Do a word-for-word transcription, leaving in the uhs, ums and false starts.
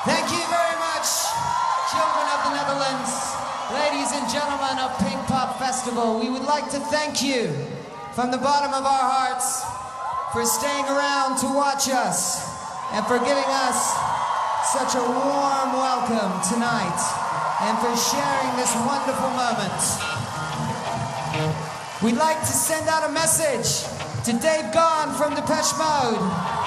Thank you very much, children of the Netherlands, ladies and gentlemen of Pinkpop Festival. We would like to thank you from the bottom of our hearts for staying around to watch us and for giving us such a warm welcome tonight and for sharing this wonderful moment. We'd like to send out a message to Dave Gahan from Depeche Mode.